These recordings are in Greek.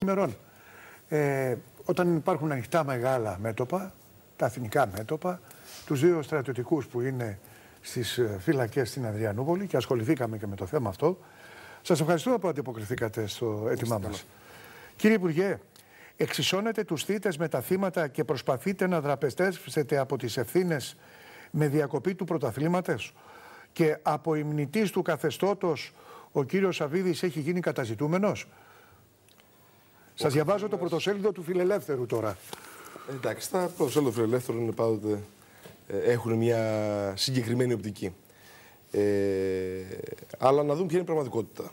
ημερών. Όταν υπάρχουν ανοιχτά μεγάλα μέτωπα, τα εθνικά μέτωπα, τους δύο στρατιωτικούς που είναι στις φυλακές στην Αδριανούπολη και ασχοληθήκαμε και με το θέμα αυτό. Σας ευχαριστούμε που αντιποκριθήκατε στο αίτημά μας. Κύριε Υπουργέ, εξισώνετε τους θύτες με τα θύματα και προσπαθείτε να δραπεστεύσετε από τις ευθύνες με διακοπή του πρωταθλήματος και από υμνητής του καθεστώτος ο κύριος Σαββίδης έχει γίνει καταζητούμενος. Σας διαβάζω το πρωτοσέλιδο του Φιλελεύθερου τώρα. Εντάξει, τα πρωτοσέλιδα του Φιλελεύθερου είναι πάντοτε, έχουν μια συγκεκριμένη οπτική. Αλλά να δούμε ποια είναι η πραγματικότητα.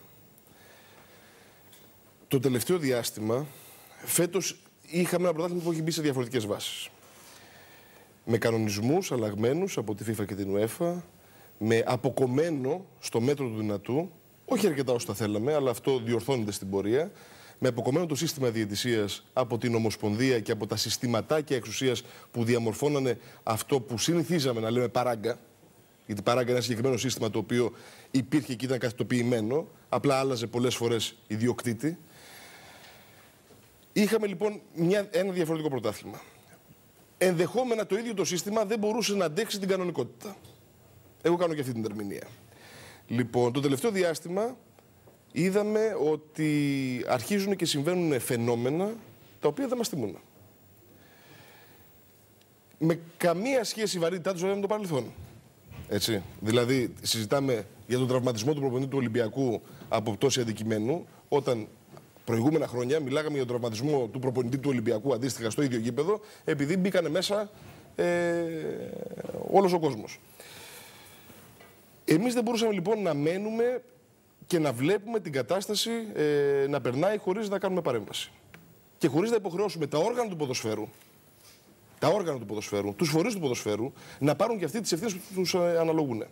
Το τελευταίο διάστημα, φέτος είχαμε ένα πρωτάθλημα που έχει μπει σε διαφορετικές βάσεις. Με κανονισμούς αλλαγμένους από τη FIFA και την UEFA, με αποκομμένο στο μέτρο του δυνατού, όχι αρκετά όσο τα θέλαμε, αλλά αυτό διορθώνεται στην πορεία, με αποκομμένο το σύστημα διαιτησίας από την Ομοσπονδία και από τα συστηματάκια εξουσίας που διαμορφώνανε αυτό που συνηθίζαμε να λέμε παράγκα. Γιατί παράγκα είναι ένα συγκεκριμένο σύστημα το οποίο υπήρχε και ήταν καθητοποιημένο, απλά άλλαζε πολλές φορές ιδιοκτήτη. Είχαμε λοιπόν ένα διαφορετικό πρωτάθλημα. Ενδεχόμενα το ίδιο το σύστημα δεν μπορούσε να αντέξει την κανονικότητα. Εγώ κάνω και αυτή την ερμηνεία. Λοιπόν, το τελευταίο διάστημα είδαμε ότι αρχίζουν και συμβαίνουν φαινόμενα τα οποία δεν μας τιμούν. Με καμία σχέση βαρύτητά τους με το παρελθόν. Έτσι. Δηλαδή, συζητάμε για τον τραυματισμό του προπονητή του Ολυμπιακού από πτώση αντικειμένου, όταν προηγούμενα χρόνια μιλάγαμε για τον τραυματισμό του προπονητή του Ολυμπιακού αντίστοιχα στο ίδιο γήπεδο, επειδή μπήκανε μέσα όλος ο κόσμος. Εμείς δεν μπορούσαμε λοιπόν να μένουμε και να βλέπουμε την κατάσταση να περνάει χωρίς να κάνουμε παρέμβαση. Και χωρίς να υποχρεώσουμε τα όργανα του ποδοσφαίρου, τους φορείς του ποδοσφαίρου, να πάρουν και αυτοί τις ευθύνες που τους αναλογούν.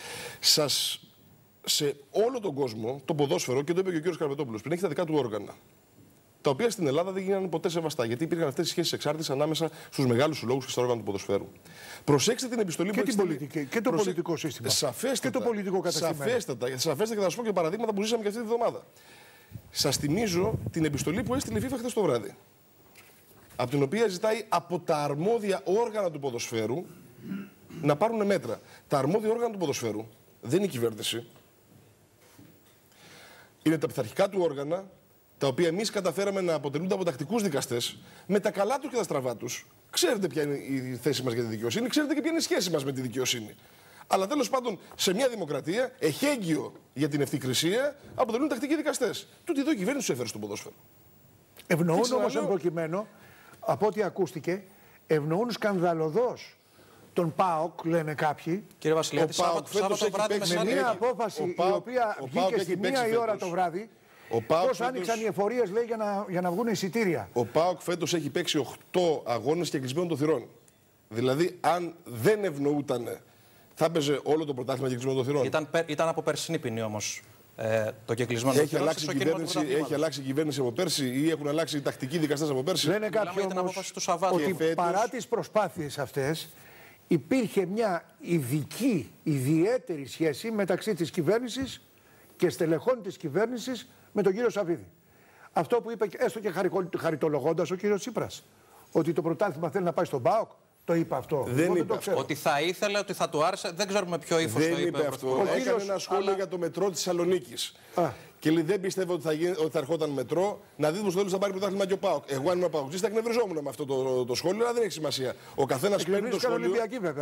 Σε όλο τον κόσμο, το ποδόσφαιρο, και το είπε και ο κ. Καρπετόπουλος, πριν έχει τα δικά του όργανα, τα οποία στην Ελλάδα δεν γίνανε ποτέ σεβαστά, γιατί υπήρχαν αυτές οι σχέσεις εξάρτησης ανάμεσα στους μεγάλους συλλόγους και στα όργανα του ποδοσφαίρου. Προσέξτε την επιστολή που έχει και το πολιτικό σύστημα. Σαφέστατα. Και το πολιτικό καταστημένο. Σαφέστατα, και θα σας πω και παραδείγματα που ζήσαμε και αυτή τη βδομάδα. Σας θυμίζω την επιστολή που έστειλε η FIFA χθες το βράδυ, από την οποία ζητάει από τα αρμόδια όργανα του ποδοσφαίρου να πάρουν μέτρα. Τα αρμόδια όργανα του ποδοσφαίρου δεν είναι η κυβέρνηση. Είναι τα πειθαρχικά του όργανα, τα οποία εμείς καταφέραμε να αποτελούνται από τακτικούς δικαστές, με τα καλά τους και τα στραβά τους. Ξέρετε ποια είναι η θέση μας για τη δικαιοσύνη, ξέρετε και ποια είναι η σχέση μας με τη δικαιοσύνη. Αλλά τέλος πάντων, σε μια δημοκρατία, εχέγγυο για την ευθυκρισία, αποτελούν τακτικοί δικαστές. Τούτη εδώ η κυβέρνηση τους έφερε στο ποδόσφαιρο. Ευνοούν όμως εν προκειμένου, από ό,τι ακούστηκε, ευνοούν σκανδαλωδώς τον ΠΑΟΚ, λένε κάποιοι. Κύριε Βασιλιάδη, Σάββατο βράδυ με μια απόφαση η οποία βγήκε στη 1 η ώρα το βράδυ. Πώς άνοιξαν οι εφορίες, λέει, για να βγουν εισιτήρια. Ο ΠΑΟΚ φέτος έχει παίξει 8 αγώνες και κλεισμένων των θυρών. Δηλαδή, αν δεν ευνοούταν, θα έπαιζε όλο το πρωτάθλημα και κλεισμένο των θυρών. Ήταν από περσινή ποινή όμως το κεκλεισμένο των θυρών. Έχει αλλάξει η κυβέρνηση από πέρσι ή έχουν αλλάξει οι τακτικοί δικαστές από πέρσι. Λένε κάποιοι όμως ότι παρά τις προσπάθειες αυτές υπήρχε μια ιδιαίτερη σχέση μεταξύ της κυβέρνησης και στελεχών της κυβέρνησης με τον κύριο Σαββίδη. Αυτό που είπε, έστω και χαριτολογώντας ο κύριος Τσίπρας, ότι το πρωτάθλημα θέλει να πάει στον ΠΑΟΚ, το είπε αυτό. Δεν είπε αυτό. Ότι θα ήθελε, ότι θα του άρεσε, δεν ξέρουμε ποιο ύφος το είπε. Δεν είπε αυτό. Έκανε ένα σχόλιο για το μετρό της Θεσσαλονίκης. Και λέει, δεν πιστεύω ότι θα ερχόταν μετρό, να δείτε πως το θα πάρει πρωτάθλημα και ο ΠΑΟΚ. Εγώ, αν είμαι ΠΑΟΚτζής, θα εκνευριζόμουν με αυτό το σχόλιο, αλλά δεν έχει σημασία. Ο καθένας παίρνει το σχόλιο.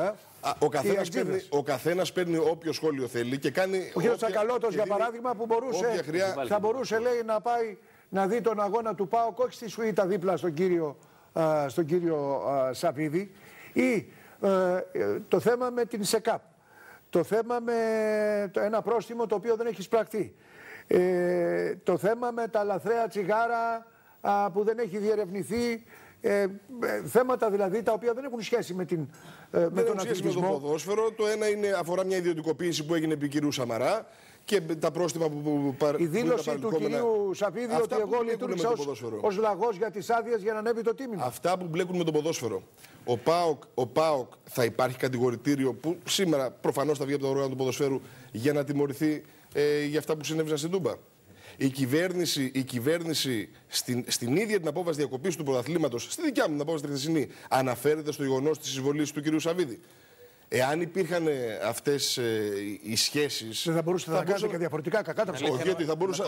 Ο καθένας παίρνει όποιο σχόλιο θέλει και κάνει. Ο κ. Τσακαλώτος, για παράδειγμα, που θα μπορούσε, λέει, να πάει να δει τον αγώνα του ΠΑΟΚ, όχι στη Σουήτα δίπλα στον κύριο Σαββίδη, ή το θέμα με την ΣΕΚΑΠ, το θέμα με ένα πρόστιμο το οποίο δεν έχει εισπραχθεί. Το θέμα με τα λαθρέα τσιγάρα που δεν έχει διερευνηθεί, θέματα δηλαδή τα οποία δεν έχουν σχέση με τον αθλητισμό. Με το ποδόσφαιρο. Το ένα αφορά μια ιδιωτικοποίηση που έγινε επί κυρίου Σαμαρά και τα πρόστιμα που η δήλωση του κυρίου Σαββίδη ότι εγώ λειτουργήσα ως λαγός για τις άδειες για να ανέβει το τίμημα. Αυτά που μπλέκουν με το ποδόσφαιρο. Ο ΠΑΟΚ θα υπάρχει κατηγορητήριο που σήμερα προφανώς θα βγει από τα όργανα του ποδοσφαίρου για να τιμωρηθεί για αυτά που συνέβησαν στην Τούμπα. Η κυβέρνηση στην ίδια την απόφαση διακοπής του πρωταθλήματος, στη δικιά μου την απόφαση τη χθεσινή, αναφέρεται στο γεγονός της εισβολής του κ. Σαββίδη. Εάν υπήρχαν αυτές οι σχέσεις. Δεν θα μπορούσατε να κάνετε και διαφορετικά κακά τα ψέματα. Όχι, γιατί θα μπορούσα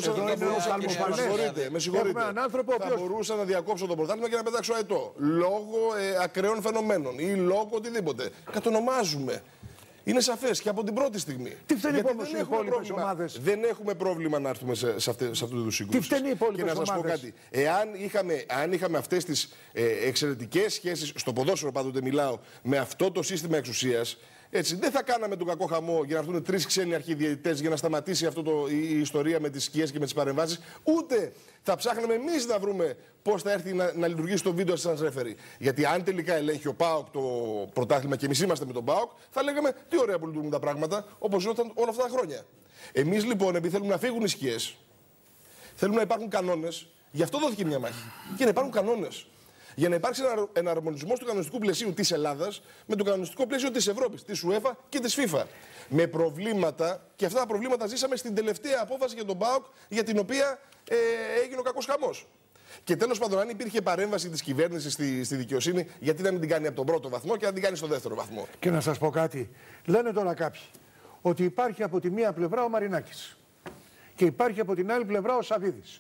να διακόψω το πρωτάθλημα και να πετάξω αετό. Λόγω ακραίων φαινομένων ή λόγω οτιδήποτε. Κατονομάζουμε. Είναι σαφές και από την πρώτη στιγμή. Τι φταίνει όμως οι υπόλοιπες ομάδες? Δεν έχουμε πρόβλημα να έρθουμε σε αυτού του σύγκρουση. Τι φταίνει οι υπόλοιπες ομάδες? Και να σας πω κάτι. Εάν είχαμε αυτές τις εξαιρετικές σχέσεις, στο ποδόσφαιρο πάντοτε μιλάω, με αυτό το σύστημα εξουσίας, έτσι, δεν θα κάναμε τον κακό χαμό για να έρθουν 3 ξένοι αρχιδιαιτητές για να σταματήσει η ιστορία με τις σκιές και με τις παρεμβάσεις. Ούτε θα ψάχναμε εμείς να βρούμε πώς θα έρθει να λειτουργήσει το βίντεο assistance referee. Γιατί αν τελικά ελέγχει ο ΠΑΟΚ το πρωτάθλημα και εμείς είμαστε με τον ΠΑΟΚ, θα λέγαμε τι ωραία που λειτουργούν τα πράγματα όπως ήταν όλα αυτά τα χρόνια. Εμείς λοιπόν, επειδή θέλουμε να φύγουν οι σκιές, θέλουμε να υπάρχουν κανόνες, γι' αυτό δόθηκε μια μάχη. Και να υπάρχουν κανόνες. Για να υπάρξει ένα εναρμονισμός του κανονιστικού πλαισίου της Ελλάδας με το κανονιστικό πλαίσιο της Ευρώπης, της UEFA και της FIFA. Με προβλήματα, και αυτά τα προβλήματα ζήσαμε στην τελευταία απόφαση για τον ΠΑΟΚ, για την οποία έγινε ο κακός χαμός. Και τέλος πάντων, αν υπήρχε παρέμβαση της κυβέρνησης στη δικαιοσύνη, γιατί να μην την κάνει από τον πρώτο βαθμό και να την κάνει στο δεύτερο βαθμό. Και να σας πω κάτι. Λένε τώρα κάποιοι ότι υπάρχει από τη μία πλευρά ο Μαρινάκης και υπάρχει από την άλλη πλευρά ο Σαββίδης.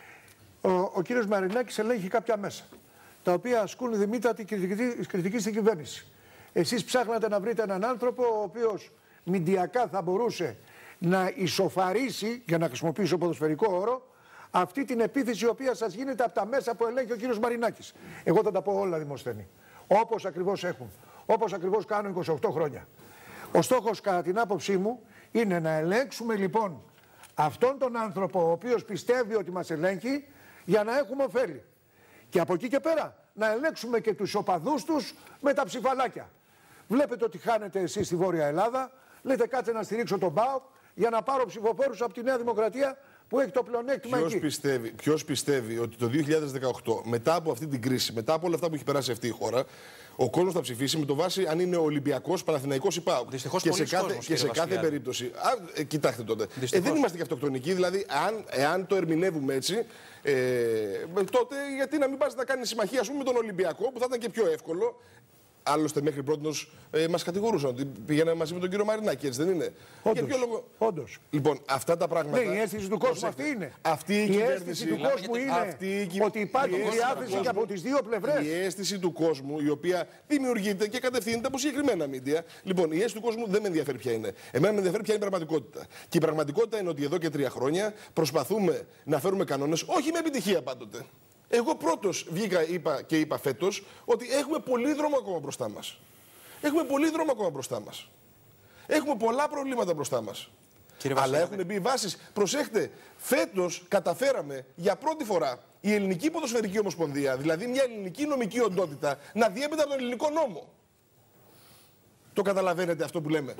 Ο κύριος Μαρινάκης ελέγχει κάποια μέσα, τα οποία ασκούν δημήτατη κριτική στην κυβέρνηση. Εσείς ψάχνατε να βρείτε έναν άνθρωπο ο οποίος μηντιακά θα μπορούσε να ισοφαρίσει, για να χρησιμοποιήσω ποδοσφαιρικό όρο, αυτή την επίθεση η οποία σας γίνεται από τα μέσα που ελέγχει ο κύριος Μαρινάκης. Εγώ θα τα πω όλα δημοσθενή. Όπως ακριβώς έχουν. Όπως ακριβώς κάνουν 28 χρόνια. Ο στόχος, κατά την άποψή μου, είναι να ελέγξουμε λοιπόν αυτόν τον άνθρωπο ο οποίος πιστεύει ότι μας ελέγχει για να έχουμε ωφέλη. Και από εκεί και πέρα να ελέγξουμε και τους οπαδούς τους με τα ψηφαλάκια. Βλέπετε ότι χάνετε εσείς στη Βόρεια Ελλάδα, λέτε κάτσε να στηρίξω τον ΠΑΟΚ για να πάρω ψηφοφόρους από τη Νέα Δημοκρατία που έχει το πλεονέκτημα εκεί. Ποιος πιστεύει ότι το 2018, μετά από αυτή την κρίση, μετά από όλα αυτά που έχει περάσει αυτή η χώρα, ο κόσμος θα ψηφίσει με το βάση αν είναι Ολυμπιακός, Παναθηναϊκός ή ΠΑΟΚ. Δυστυχώς και σε κάθε περίπτωση. Κοιτάξτε τότε. Δεν είμαστε και αυτοκτονικοί. Δηλαδή, εάν το ερμηνεύουμε έτσι, τότε γιατί να μην πας να κάνει συμμαχία με τον Ολυμπιακό, που θα ήταν και πιο εύκολο. Άλλωστε, μέχρι πρώτος μας κατηγορούσαν ότι πήγαιναμε μαζί με τον κύριο Μαρινάκη, έτσι δεν είναι? Όντως, για ποιο λόγο? Όντως. Λοιπόν, αυτά τα πράγματα. Ναι, η αίσθηση του κόσμου αυτή είναι. Αυτή η αίσθηση του κόσμου είναι ότι υπάρχει διάθεση και από τις δύο πλευρές. Η αίσθηση του κόσμου, η οποία δημιουργείται και κατευθύνεται από συγκεκριμένα μίντια. Λοιπόν, η αίσθηση του κόσμου δεν με ενδιαφέρει ποια είναι. Εμένα με ενδιαφέρει ποια είναι η πραγματικότητα. Και η πραγματικότητα είναι ότι εδώ και 3 χρόνια προσπαθούμε να φέρουμε κανόνες, όχι με επιτυχία πάντοτε. Εγώ πρώτος βγήκα και είπα φέτος ότι έχουμε πολύ δρόμο ακόμα μπροστά μας. Έχουμε πολύ δρόμο ακόμα μπροστά μας. Έχουμε πολλά προβλήματα μπροστά μας. Αλλά έχουν μπει βάσεις. Προσέχτε, φέτος καταφέραμε για πρώτη φορά η Ελληνική Ποδοσφαιρική Ομοσπονδία, δηλαδή μια ελληνική νομική οντότητα, να διέπεται από τον ελληνικό νόμο. Το καταλαβαίνετε αυτό που λέμε?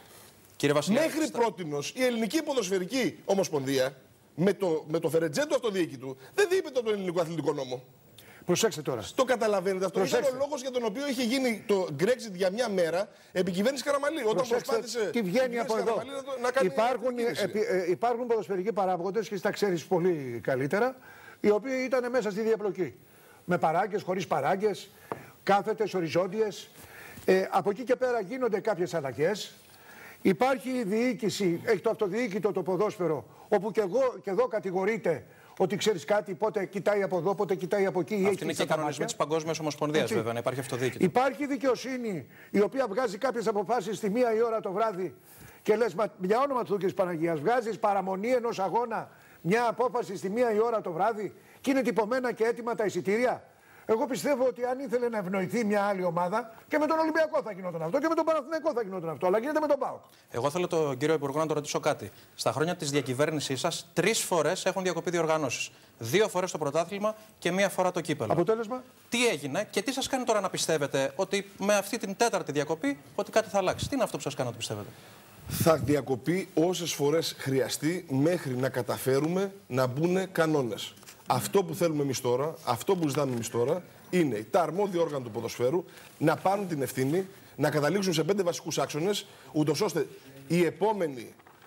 Μέχρι πρότινος η Ελληνική Ποδοσφαιρική Ομοσπονδία, με το φερετζέτο αυτοδιοίκητου, δεν διέπεται από τον ελληνικό αθλητικό νόμο. Προσέξτε τώρα. Το καταλαβαίνετε αυτό? Ήταν ο λόγος για τον οποίο είχε γίνει το Brexit για μια μέρα επί κυβέρνηση Καραμανλή. Όταν προσπάθησε τι βγαίνει από εδώ. Να κάνει υπάρχουν ποδοσφαιρικοί παράγοντες, και τα ξέρεις πολύ καλύτερα, οι οποίοι ήταν μέσα στη διαπλοκή. Με παράγκες, χωρίς παράγκες, κάθετες, οριζόντιες. Από εκεί και πέρα γίνονται κάποιες αλλαγές. Υπάρχει η διοίκηση, έχει το αυτοδιοίκητο το ποδόσφαιρο, όπου και εδώ κατηγορείται ότι ξέρεις κάτι, πότε κοιτάει από εδώ, πότε κοιτάει από εκεί. Αυτή είναι και οι κανονισμοί της Παγκόσμιας Ομοσπονδίας, βέβαια, να υπάρχει αυτοδιοίκητο. Υπάρχει δικαιοσύνη, η οποία βγάζει κάποιες αποφάσεις στη 1 η ώρα το βράδυ και λες, για όνομα του Θεού και της Παναγίας, βγάζεις παραμονή ενός αγώνα, μια απόφαση στη 1 η ώρα το βράδυ και είναι τυπωμένα και έτοιμα τα εισιτήρια. Εγώ πιστεύω ότι αν ήθελε να ευνοηθεί μια άλλη ομάδα, και με τον Ολυμπιακό θα γινόταν αυτό και με τον Παναθηναϊκό θα γινόταν αυτό. Αλλά γίνεται με τον ΠΑΟΚ. Εγώ θέλω τον κύριο Υπουργό να το ρωτήσω κάτι. Στα χρόνια της διακυβέρνησής σας, 3 φορές έχουν διακοπεί διοργανώσεις. 2 φορές το πρωτάθλημα και 1 φορά το κύπελλο. Αποτέλεσμα? Τι έγινε και τι σας κάνει τώρα να πιστεύετε ότι με αυτή την 4η διακοπή ότι κάτι θα αλλάξει? Τι είναι αυτό που σας κάνει να το πιστεύετε? Θα διακοπεί όσες φορές χρειαστεί μέχρι να καταφέρουμε να μπουν κανόνες. Αυτό που θέλουμε εμείς τώρα, αυτό που ζητάμε εμείς τώρα, είναι τα αρμόδια όργανα του ποδοσφαίρου να πάρουν την ευθύνη, να καταλήξουν σε 5 βασικούς άξονες, ούτως ώστε οι επόμενοι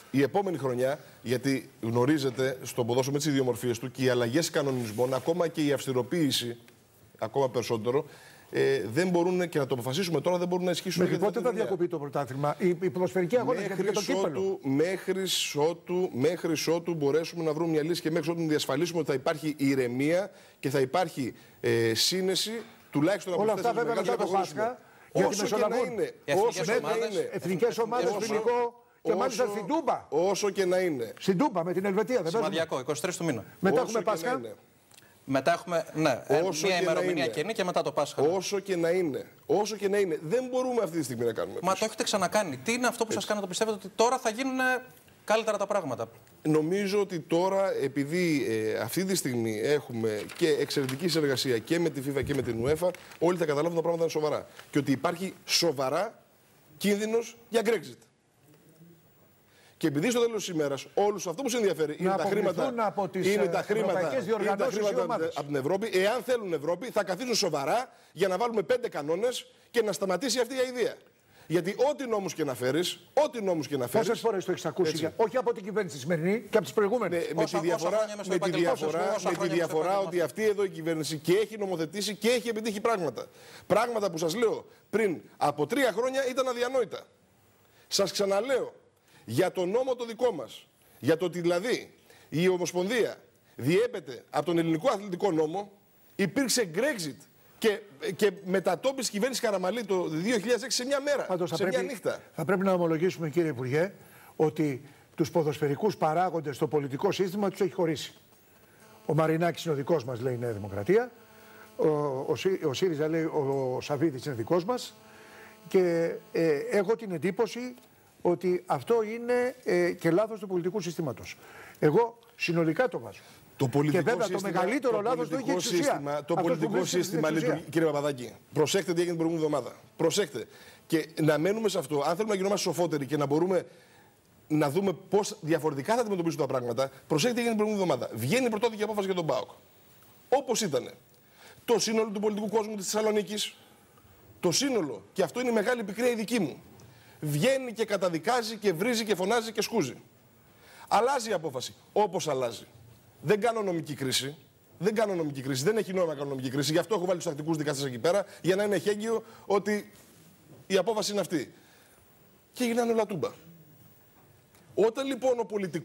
η επόμενη χρονιά, γιατί γνωρίζετε στον ποδόσφαιρο με τις ιδιομορφίες του και οι αλλαγές κανονισμών, ακόμα και η αυστηροποίηση, ακόμα περισσότερο, δεν μπορούν και να το αποφασίσουμε τώρα, δεν μπορούν να ισχύσουν. Μέχρι πότε θα διακοπεί το πρωτάθλημα, οι ποδοσφαιρικοί αγώνες για το κύπελλο? Μέχρι ότου μπορέσουμε να βρούμε μια λύση και μέχρι ότου διασφαλίσουμε ότι θα υπάρχει ηρεμία και θα υπάρχει σύνεση, τουλάχιστον από όλα αυτά βέβαια μετά το Πάσχα. Όσο και να είναι. Εθνικές ομάδες, ποινικό και μάλιστα στην Τούμπα. Όσο και να είναι. Στην Τούμπα με την Ελβετία, δεν σημαδιακό, 23 του μήνα. Μετά έχουμε Πάσχα. Μετά έχουμε μια ημερομηνία καινή και μετά το Πάσχα. Όσο και να είναι. Όσο και να είναι. Δεν μπορούμε αυτή τη στιγμή να κάνουμε. Μα το έχετε ξανακάνει. Τι είναι αυτό που σας κάνει να το πιστεύετε ότι τώρα θα γίνουν καλύτερα τα πράγματα? Νομίζω ότι τώρα, επειδή αυτή τη στιγμή έχουμε και εξαιρετική συνεργασία και με τη FIFA και με την UEFA, όλοι θα καταλάβουν τα πράγματα είναι σοβαρά. Και ότι υπάρχει σοβαρά κίνδυνος για Brexit. Και επειδή στο τέλος της ημέρας όλους αυτό που σε ενδιαφέρει είναι τα χρήματα από την Ευρώπη, εάν θέλουν Ευρώπη, θα καθίσουν σοβαρά για να βάλουμε 5 κανόνες και να σταματήσει αυτή η αηδία. Γιατί ό,τι νόμους και να φέρεις, πόσες φορές το έχεις ακούσει, όχι από την κυβέρνηση σημερινή και από τις προηγούμενες. Με τη διαφορά ότι αυτή εδώ η κυβέρνηση και έχει νομοθετήσει και έχει επιτύχει πράγματα. Πράγματα που σας λέω πριν από 3 χρόνια ήταν αδιανόητα. Σας ξαναλέω, για τον νόμο το δικό μας, για το ότι δηλαδή η Ομοσπονδία διέπεται από τον ελληνικό αθλητικό νόμο, υπήρξε Brexit και μετατόπιση κυβέρνηση Καραμαλή το 2006 σε μια μέρα, μια νύχτα. Θα πρέπει να ομολογήσουμε, κύριε Υπουργέ, ότι τους ποδοσφαιρικούς παράγοντες στο πολιτικό σύστημα τους έχει χωρίσει. Ο Μαρινάκης είναι ο δικός μας, λέει η Νέα Δημοκρατία. Ο ΣΥΡΙΖΑ λέει ο Σαββίδης είναι δικός μας. Και έχω την εντύπωση ότι αυτό είναι και λάθος του πολιτικού συστήματος. Εγώ συνολικά το βάζω. Και βέβαια το μεγαλύτερο λάθος το έχει η εξουσία. Το πολιτικό σύστημα, κύριε Παπαδάκη, προσέξτε τι έγινε την προηγούμενη εβδομάδα. Προσέξτε. Και να μένουμε σε αυτό. Αν θέλουμε να γινόμαστε σοφότεροι και να μπορούμε να δούμε πώς διαφορετικά θα αντιμετωπίσουν τα πράγματα, προσέξτε τι έγινε την προηγούμενη εβδομάδα. Βγαίνει η πρωτότυπη απόφαση για τον ΠΑΟΚ. Όπως ήταν. Το σύνολο του πολιτικού κόσμου της Θεσσαλονίκης, το σύνολο, και αυτό είναι η μεγάλη πικρία η δική μου, βγαίνει και καταδικάζει και βρίζει και φωνάζει και σκούζει. Αλλάζει η απόφαση. Όπως αλλάζει. Δεν κάνω νομική κρίση. Δεν έχει νόημα να κάνω νομική κρίση. Γι' αυτό έχω βάλει τους τακτικούς δικαστές εκεί πέρα, για να είναι εχέγγυο ότι η απόφαση είναι αυτή. Και γίνανε όλα τούμπα. Όταν λοιπόν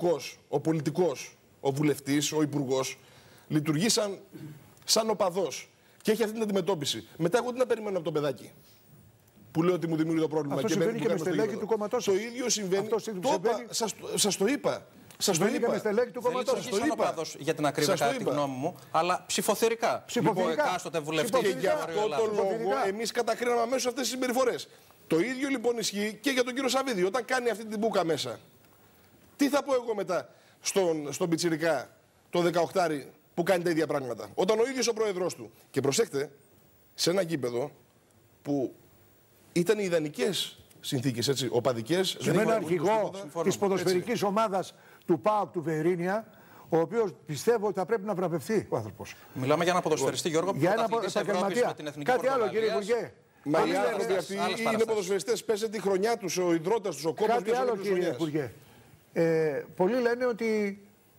ο βουλευτής, ο υπουργός, λειτουργεί σαν οπαδός και έχει αυτή την αντιμετώπιση, μετά εγώ τι να περιμένω από το παιδάκι που λέω ότι μου δημιουργεί το πρόβλημα? Αυτό συμβαίνει και με στελέχη του κόμματός. Το ίδιο συμβαίνει. Σας το είπα. Σας το είπα. Για την ακρίβεια, κατά τη γνώμη μου, αλλά ψηφοθερικά. Εκάστοτε βουλευτή. Και για αυτό το λόγο εμείς κατακρίναμε αμέσως αυτές τις συμπεριφορές. Το ίδιο λοιπόν ισχύει και για τον κύριο Σαββίδη. Όταν κάνει αυτή την μπούκα μέσα, τι θα πω εγώ μετά στον πιτσιρικά το 18 που κάνει τα ίδια πράγματα? Όταν ο ίδιος ο πρόεδρος του, και προσέξτε, σε ένα γήπεδο που ήταν οι ιδανικές συνθήκες, έτσι, οπαδικές. Και με ένα αρχηγό της ποδοσφαιρικής ομάδας του ΠΑΟΚ του Βερίνια, ο οποίος πιστεύω ότι θα πρέπει να βραβευτεί ο άνθρωπος. Μιλάμε για ένα ποδοσφαιριστή, Γιώργο, που πρωταθλητής Ευρώπης με την εθνική Κάτι άλλο, κύριε Υπουργέ. Μα οι άνθρωποι αυτοί είναι ποδοσφαιριστές. Πέσε τη χρονιά τους, ο ιδρώτας τους, ο κόμμα τους. Κάτι άλλο, κύριε Υπουργέ. Πολλοί λένε ότι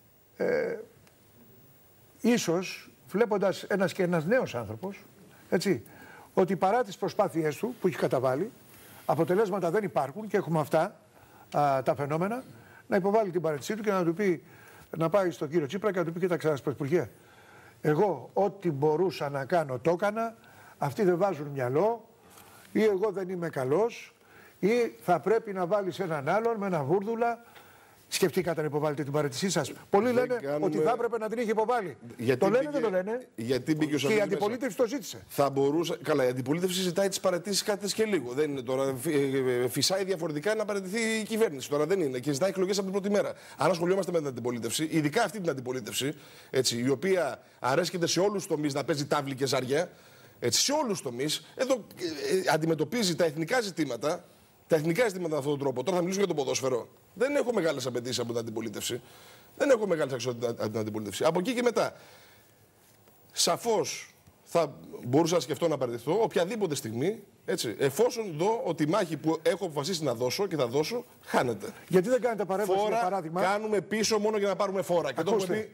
ίσως βλέποντας ένας νέος άνθρωπος, έτσι, ότι παρά τις προσπάθειές του που έχει καταβάλει, αποτελέσματα δεν υπάρχουν και έχουμε αυτά τα φαινόμενα, να υποβάλει την παρέτησή του και να του πει, να πάει στον κύριο Τσίπρα και να του πει: κοίταξε, Πρωθυπουργέ, εγώ ό,τι μπορούσα να κάνω το έκανα, αυτοί δεν βάζουν μυαλό, ή εγώ δεν είμαι καλός, ή θα πρέπει να βάλεις έναν άλλον με ένα βούρδουλα. Σκεφτήκατε να υποβάλλετε την παραιτησή σας? Πολλοί λένε ότι θα έπρεπε να την είχε υποβάλει. Το λένε, δεν το λένε? Γιατί μπήκε ο και η αντιπολίτευση το ζήτησε. Θα μπορούσε. Καλά, η αντιπολίτευση ζητάει τις παραιτήσεις κάτι και λίγο. Δεν είναι τώρα. Φυσάει διαφορετικά να παραιτηθεί η κυβέρνηση. Τώρα δεν είναι. Και ζητάει εκλογές από την πρώτη μέρα. Αν ασχολιόμαστε με την αντιπολίτευση, ειδικά αυτή την αντιπολίτευση, έτσι, η οποία αρέσκεται σε όλους τους τομείς να παίζει τάβλη και ζαριά, έτσι, σε όλους τους τομείς, εδώ αντιμετωπίζει τα εθνικά ζητήματα. Τα εθνικά ζητήματα με αυτόν τον τρόπο. Τώρα θα μιλήσω για το ποδόσφαιρο. Δεν έχω μεγάλες απαιτήσεις από την αντιπολίτευση. Δεν έχω μεγάλες αξιότητες από την αντιπολίτευση. Από εκεί και μετά, σαφώς θα μπορούσα να σκεφτώ να παραιτηθώ οποιαδήποτε στιγμή Έτσι. Εφόσον δω ότι η μάχη που έχω αποφασίσει να δώσω και θα δώσω, χάνεται. Γιατί δεν κάνετε παρέμβαση, για Φόρα παράδειγμα. κάνουμε πίσω μόνο για να πάρουμε φόρα. Και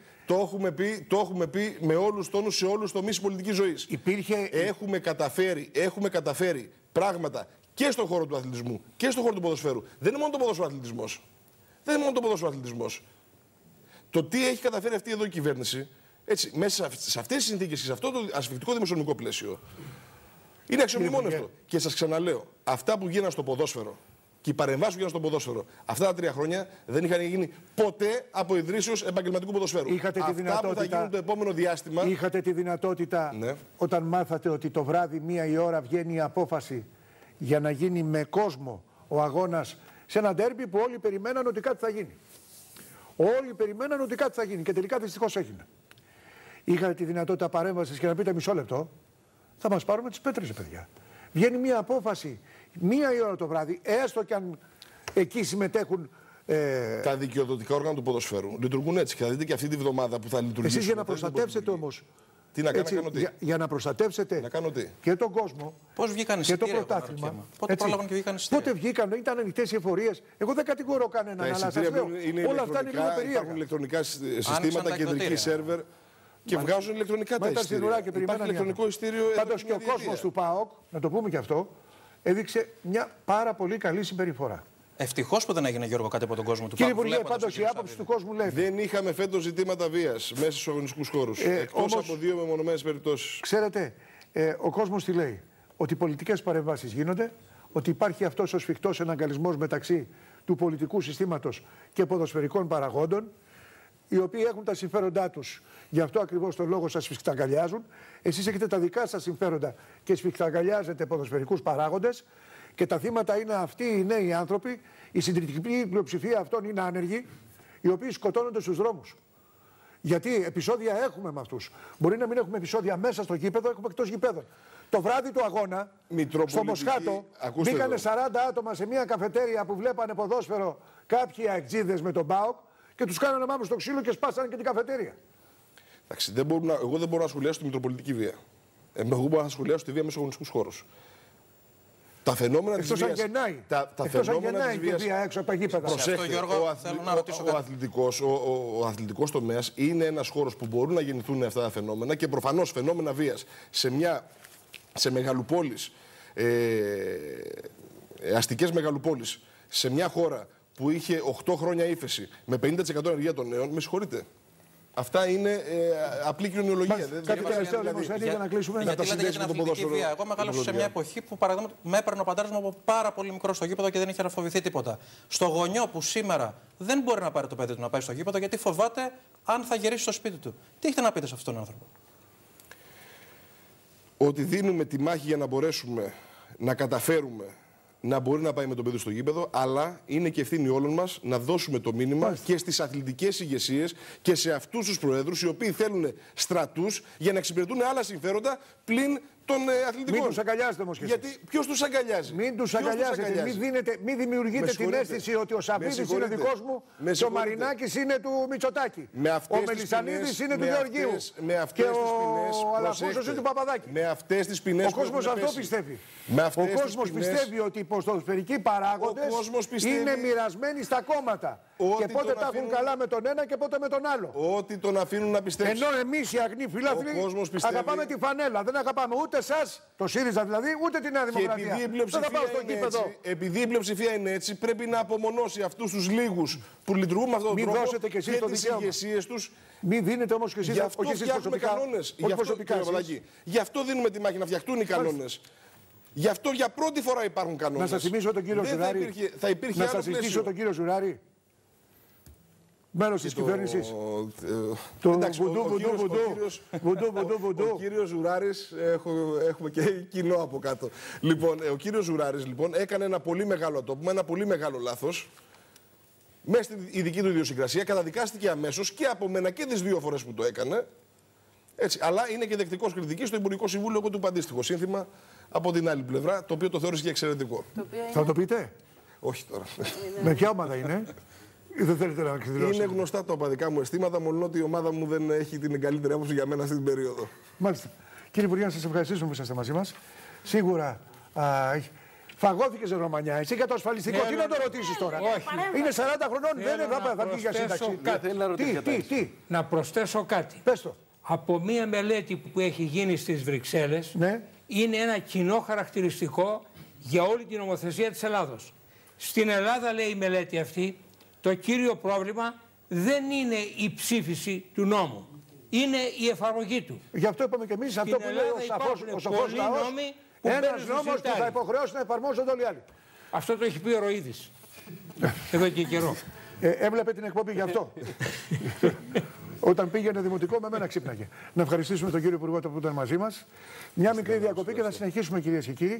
το έχουμε πει με όλους τους τόνους σε όλους τους τομείς της πολιτικής ζωής. Έχουμε καταφέρει πράγματα και στον χώρο του αθλητισμού και στον χώρο του ποδοσφαίρου. Δεν είναι μόνο το ποδόσφαιρο αθλητισμός. Δεν είναι μόνο το ποδόσφαιρο αθλητισμός. Το τι έχει καταφέρει αυτή εδώ η κυβέρνηση, έτσι, μέσα σε αυτές τις συνθήκες και σε αυτό το ασφικτικό δημοσιονομικό πλαίσιο, είναι αξιομνημόνευτο. Και σας ξαναλέω, αυτά που γίνανε στο ποδόσφαιρο και οι παρεμβάσεις που γίνανε στο ποδόσφαιρο αυτά τα 3 χρόνια δεν είχαν γίνει ποτέ από ιδρύσεως επαγγελματικού ποδοσφαίρου. Αυτά που θα γίνουν το επόμενο διάστημα. Είχατε τη δυνατότητα, ναι, όταν μάθατε ότι το βράδυ 1 η ώρα βγαίνει η απόφαση για να γίνει με κόσμο ο αγώνας σε ένα ντέρμπι που όλοι περιμέναν ότι κάτι θα γίνει. Όλοι περιμέναν ότι κάτι θα γίνει και τελικά δυστυχώς έγινε. Είχατε τη δυνατότητα παρέμβασης και να πείτε μισό λεπτό, θα μας πάρουμε τις πέτρες, παιδιά. Βγαίνει μια απόφαση 1 η ώρα το βράδυ, έστω και αν εκεί συμμετέχουν. Τα δικαιοδοτικά όργανα του ποδοσφαίρου λειτουργούν έτσι και θα δείτε και αυτή τη βδομάδα που θα λειτουργήσουν. Εσείς για να προστατεύσετε όμως. Τι να κάνω, τι. Για να προστατεύσετε και τον κόσμο. Πώς βγήκαν και το πρωτάθλημα. Πότε πρόλαβαν και βγήκαν εισιτήρια. Πότε βγήκαν, ήταν ανοιχτές οι εφορίες. Εγώ δεν κατηγορώ κανέναν, αλλά σας λέω. Όλα αυτά είναι λίγο περίεργα. Υπάρχουν ηλεκτρονικά συστήματα, κεντρική σερβερ και βγάζουν ηλεκτρονικά τα εισιτήρια. Υπάρχει ηλεκτρονικό εισιτήριο. Πάντως και ο κόσμος του ΠΑΟΚ, να το πούμε και αυτό, έδειξε μια πάρα πολύ καλή συμπεριφορά. Ευτυχώς που δεν έγινε, Γιώργο, κάτι από τον κόσμο του ΠΑΟΚ. Κύριε Υπουργέ, πάντως η άποψη του κόσμου λέει. Δεν είχαμε φέτος ζητήματα βίας μέσα στους αγωνιστικούς χώρους. Εκτός από 2 μεμονωμένες περιπτώσεις. Ξέρετε, ο κόσμος τι λέει. Ότι πολιτικές παρεμβάσεις γίνονται, ότι υπάρχει αυτός ο σφιχτός εναγκαλισμός μεταξύ του πολιτικού συστήματος και ποδοσφαιρικών παραγόντων, οι οποίοι έχουν τα συμφέροντά τους. Γι' αυτό ακριβώς τον λόγο σας σφιχταγκαλιάζουν. Εσείς έχετε τα δικά σας συμφέροντα και σφιχταγκαλιάζετε ποδοσφαιρικούς παράγοντες. Και τα θύματα είναι αυτοί οι νέοι άνθρωποι, η συντριπτική πλειοψηφία αυτών είναι άνεργοι, οι οποίοι σκοτώνονται στους δρόμους. Γιατί επεισόδια έχουμε με αυτούς. Μπορεί να μην έχουμε επεισόδια μέσα στο γήπεδο, έχουμε εκτός γηπέδων. Το βράδυ του αγώνα, στο Μοσχάτο, μπήκανε 40 άτομα σε μια καφετέρια που βλέπανε ποδόσφαιρο κάποιοι αεξίδες με τον ΠΑΟΚ και τους κάνανε μάμου στο ξύλο και σπάσανε και την καφετέρια. Εντάξει, εγώ δεν μπορώ να σχολιάσω τη μητροπολιτική βία. Εγώ μπορώ να σχολιάσω τη βία μέσα στους αγωνιστικούς χώρους. Τα φαινόμενα της βίας. Τα φαινόμενα της βίας. Έξω από τα γήπεδα. Προσέχτε, ο αθλητικός τομέας είναι ένας χώρος που μπορούν να γεννηθούν αυτά τα φαινόμενα και προφανώς φαινόμενα βίας σε μεγαλοπόλεις, αστικές μεγαλοπόλεις, σε μια χώρα που είχε 8 χρόνια ύφεση με 50% ανεργία των νέων, με συγχωρείτε. Αυτά είναι απλή κοινωνιολογία. Κάτι τελευταίο για να κλείσουμε. Γιατί λέτε για την αθλητική βία. Εγώ μεγάλωσα σε μια εποχή που παραδείγματος με έπαιρνε ο πατέρας μου από πάρα πολύ μικρό στο γήπεδο και δεν είχε να φοβηθεί τίποτα. Στο γονιό που σήμερα δεν μπορεί να πάρει το παιδί του να πάει στο γήπεδο γιατί φοβάται αν θα γυρίσει στο σπίτι του. Τι έχετε να πείτε σε αυτόν τον άνθρωπο? Ότι δίνουμε τη μάχη για να μπορέσουμε να καταφέρουμε να μπορεί να πάει με τον παιδί στο γήπεδο, αλλά είναι και ευθύνη όλων μας να δώσουμε το μήνυμα και στις αθλητικές ηγεσίες και σε αυτούς τους προέδρους οι οποίοι θέλουν στρατούς για να εξυπηρετούν άλλα συμφέροντα πλην των αθλητικών. Μην τους αγκαλιάζετε όμως και εσείς. Γιατί ποιος τους αγκαλιάζει? Μην τους αγκαλιάζετε. Μην δημιουργείτε την αίσθηση ότι ο Σαββίδης είναι δικός μου και ο Μαρινάκης είναι του Μητσοτάκη. Ο Μελισσανίδης είναι του Γεωργίου. Και ο Αλαφούσος είναι του Παπαδάκη. Με αυτές τις ποινές. Ο κόσμος αυτό πιστεύει. Ο κόσμος πιστεύει ότι οι ποδοσφαιρικοί παράγοντες είναι μοιρασμένοι στα κόμματα. Και πότε τα έχουν καλά με τον ένα και πότε με τον άλλο. Ότι τον αφήνουν να πιστέψει. Ενώ εμείς οι αγνοί φίλαθλοι αγαπάμε τη φανέλα. Δεν αγαπάμε ούτε εσάς, το ΣΥΡΙΖΑ δηλαδή, ούτε τη Νέα Δημοκρατία. Επειδή η πλειοψηφία είναι έτσι, πρέπει να απομονώσει αυτούς τους λίγους που λειτουργούν με αυτόν τον τρόπο. Μην δώσετε και εσείς το δικαίωμα. Μην δίνετε όμως και εσείς. Γι' αυτό φτιάχνουμε κανόνες. Γι' αυτό δίνουμε τη μάχη να φτιαχτούν οι κανόνες. Γι' αυτό για πρώτη φορά υπάρχουν κανόνες. Να σας θυμίσω τον κύριο Ζουράρη. Να σας θυμίσω τον κύριο Ζουράρη. Μέλος της κυβέρνησης. Ο κύριος Ζουράρης, έχουμε και κοινό από κάτω. Λοιπόν, ο κύριος Ζουράρης λοιπόν έκανε ένα πολύ μεγάλο ατόπιμα, ένα πολύ μεγάλο λάθος. Μέσα στην ειδική του ιδιοσυγκρασία καταδικάστηκε αμέσως και από μένα και τις 2 φορές που το έκανε. Έτσι, αλλά είναι και δεκτικός κριτικής στο Υπουργικό Συμβούλιο. Εγώ του είπα αντίστοιχο σύνθημα από την άλλη πλευρά, το οποίο το θεώρησε και εξαιρετικό. Θα το πείτε? Όχι τώρα. Με ποια ομάδα είναι? Ή δεν θέλετε να ξεκινήσετε? Είναι γνωστά τα οπαδικά μου αισθήματα, μόνο ότι η ομάδα μου δεν έχει την καλύτερη άποψη για μένα αυτή την περίοδο. Μάλιστα. Κύριε Υπουργέ, να σας ευχαριστήσουμε που είσαστε μαζί μας. Σίγουρα Φαγώθηκε Ρωμανιά, εσύ για το ασφαλιστικό. Τι να το ρωτήσει τώρα. Είναι 40 χρονών, δεν θα βγει για σύνταξη. Να προσθέσω κάτι. Πες το. Από μία μελέτη που έχει γίνει στις Βρυξέλλες, ναι. Είναι ένα κοινό χαρακτηριστικό για όλη την νομοθεσία της Ελλάδος. Στην Ελλάδα, λέει η μελέτη αυτή, το κύριο πρόβλημα δεν είναι η ψήφιση του νόμου. Είναι η εφαρμογή του. Γι' αυτό είπαμε και εμείς αυτό που λέει ο σοφός λαός. Ένας νόμος που θα υποχρεώσει να εφαρμόζονται όλοι οι άλλοι. Αυτό το έχει πει ο Ροίδης. Εδώ και καιρό. Έβλεπε την εκπομπή γι' αυτό. Όταν πήγαινε δημοτικό, με μένα ξύπναγε. Να ευχαριστήσουμε τον κύριο Υπουργό που ήταν μαζί μας. Μια μικρή διακοπή και θα συνεχίσουμε, κυρίες και κύριοι.